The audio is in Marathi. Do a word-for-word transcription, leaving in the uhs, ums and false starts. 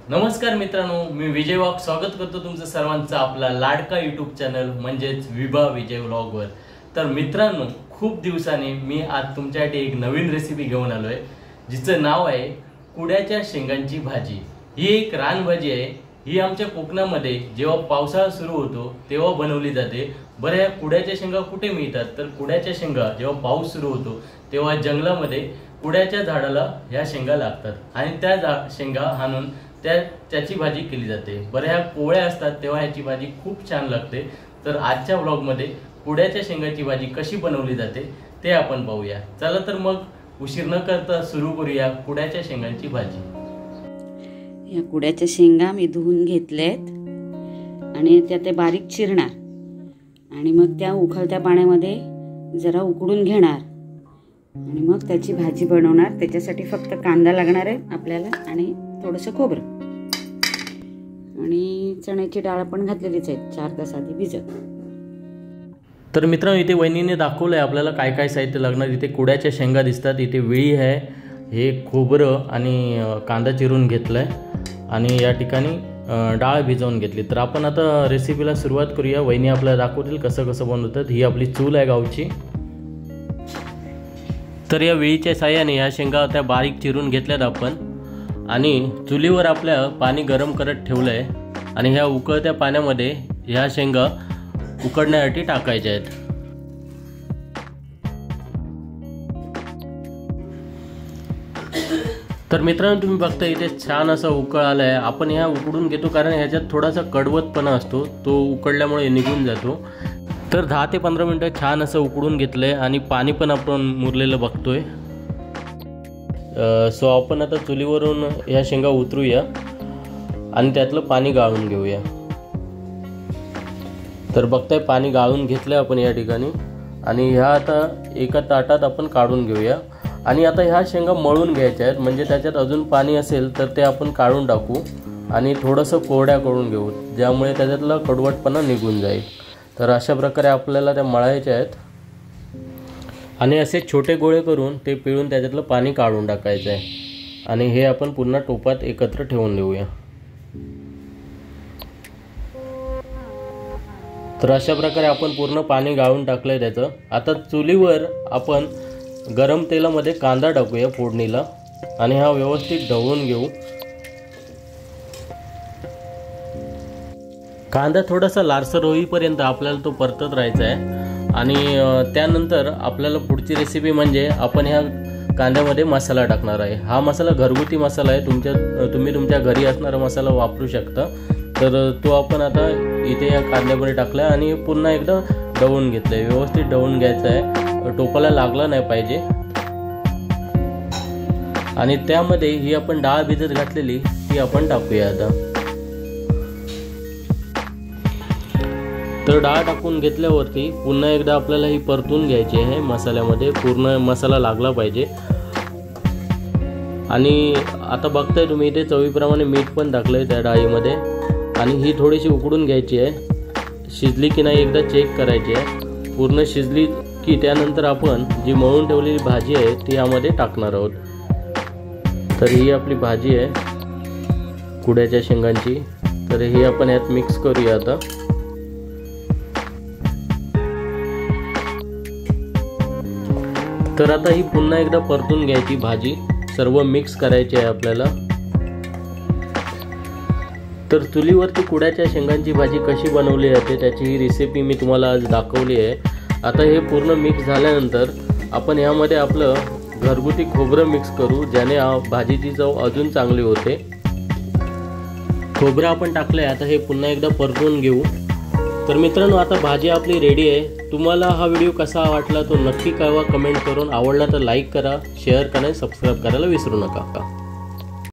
नमस्कार मित्रांनो, मी विजय वाघ स्वागत करतो तुमचं सर्वांचं आपला लाडका यूट्यूब चॅनल म्हणजेच विभा विजय व्लॉगवर। तर मित्रांनो, खूप दिवसांनी मी आज तुमच्यासाठी एक नवीन रेसिपी घेऊन आलोय, जिचं नाव आहे कुड्याच्या शेंगांची भाजी। ही एक रानभाजी आहे। ही आमच्या कोकणामध्ये जेव्हा पावसाळा सुरू होतो तेव्हा बनवली जाते। बरं, या कुड्याच्या शेंगा कुठे मिळतात? तर कुड्याच्या शेंगा जेव्हा पाऊस सुरू होतो तेव्हा जंगलामध्ये कुड्याच्या झाडाला ह्या शेंगा लागतात आणि त्या शेंगा हाणून त्या त्याची भाजी केली जाते। बरं, ह्या कोवळ्या असतात तेव्हा ह्याची भाजी खूप छान लागते। तर आजच्या व्लॉगमध्ये कुड्याच्या शेंगाची भाजी कशी बनवली जाते ते आपण पाहूया। चला तर मग उशीर न करता सुरू करूया कुड्याच्या शेंगांची भाजी। या कुड्याच्या शेंगा मी धुवून घेतल्यात आणि त्या ते बारीक चिरणार आणि मग त्या उकळत्या पाण्यामध्ये जरा उकडून घेणार आणि मग त्याची भाजी बनवणार। त्याच्यासाठी फक्त कांदा लागणार आहे आपल्याला आणि थोडंसं खोबरं आणि चण्याची डाळ पण घातलेलीच आहे चार तास आधी भिजत। तर मित्रांनो, इथे वहिनीने दाखवलंय आपल्याला काय काय साहित्य लागणार। इथे कुड्याच्या शेंगा दिसतात, इथे वेळी आहे, हे खोबरं आणि कांदा चिरून घेतलाय आणि या ठिकाणी डाळ भिजवून घेतली। तर आपण आता रेसिपीला सुरुवात करूया। वहिनी आपल्याला दाखवतील कसं कसं बनवतात। ही आपली चूल आहे गावची। तर या वेळीच्या साह्याने या शेंगा त्या बारीक चिरून घेतल्यात आपण आणि चुलीवर आपल्या पाणी गरम करत ठेवलं आहे आणि ह्या उकळत्या पाण्यामध्ये ह्या शेंगा उकडण्यासाठी टाकायच्या आहेत। तर मित्रांनो, तुम्ही बघता इथे छान असा उकळ आला आहे। आपण ह्या उकडून घेतो कारण ह्याच्यात थोडासा कडवटपणा असतो, तो उकडल्यामुळे निघून जातो। तर दहा ते पंधरा मिनटं छान असं उकडून घेतलं आहे आणि पाणी पण आपण मुरलेलं बघतोय। सो आपण आता चुलीवरून ह्या शेंगा उतरूया आणि त्यातलं पाणी गाळून घेऊया। तर बघताय पाणी गाळून घेतलं आपण या ठिकाणी आणि ह्या आता एका ताटात आपण काढून घेऊया आणि आता ह्या शेंगा मळून घ्यायच्या आहेत, म्हणजे त्याच्यात अजून पाणी असेल तर ते आपण काढून टाकू आणि थोडंसं कोरड्या करून घेऊ, ज्यामुळे त्याच्यातला कडवटपणा निघून जाईल। तर अशा प्रकारे आपल्याला त्या मळायच्या आहेत आणि असे छोटे गोळे करून ते पिळून त्याच्यातलं पाणी काढून टाकायचं आहे आणि हे आपण पुन्हा टोपात एकत्र ठेवून देऊया। तर अशा प्रकारे आपण पूर्ण पाणी गाळून टाकलंय त्याचं। आता चुलीवर आपण गरम तेलामध्ये कांदा टाकूया फोडणीला आणि हा व्यवस्थित ढवळून घेऊ। कांदा थोडासा लालसर होईपर्यंत आपल्याला तो परतत राहायचा आहे आणि त्यानंतर आपल्याला पुढची रेसिपी म्हणजे आपण ह्या कांद्यामध्ये मसाला टाकणार आहे। हा मसाला घरगुती मसाला आहे, तुमच्या तुम्ही तुमच्या घरी असणारा मसाला वापरू शकता। तर तो आपण आता इथे या कांद्यामध्ये टाकला आणि पुन्हा एकदा ढवळून घेतलं आहे, व्यवस्थित ढवळून घ्यायचं आहे, टोपाला लागला नाही पाहिजे। आणि त्यामध्ये ही आपण डाळ भिजत घातलेली ती आपण टाकूया आता। तर डाळ टाकून घेतल्यावरती पुन्हा एकदा आपल्याला ही परतून घ्यायची आहे मसाल्यामध्ये, पूर्ण मसाला लागला पाहिजे। आणि आता बघताय तुम्ही इथे चवीप्रमाणे मीठ पण टाकलंय त्या डाळीमध्ये आणि ही थोडीशी उकडून घ्यायची आहे। शिजली की नाही एकदा चेक करायची आहे। पूर्ण शिजली की त्यानंतर आपण जी मळून ठेवलेली भाजी आहे ती यामध्ये टाकणार आहोत। तर ही आपली भाजी आहे कुड्याच्या शेंगांची। तर ही आपण यात मिक्स करूया आता। तर आता ही पुन्हा एकदा परतून घ्यायची भाजी, सर्व मिक्स करायची आहे आपल्याला। तर चुलीवरती कुड्याच्या शेंगांची भाजी कशी बनवली जाते त्याची ही रेसिपी मी तुम्हाला आज दाखवली आहे। आता हे पूर्ण मिक्स झाल्यानंतर आपण यामध्ये आपलं घरगुती खोबरं मिक्स करू, ज्याने भाजीची चव अजून चांगली होते। खोबरं आपण टाकलंय, आता हे पुन्हा एकदा परतून घेऊ। तर मित्रांनो, आता भाजी आपली रेडी आहे। तुम्हाला हा व्हिडिओ कसा वाटला तो नक्की कळवा कमेंट करून। आवडला तर लाईक करा, शेअर करा, सबस्क्राईब करायला विसरू नका।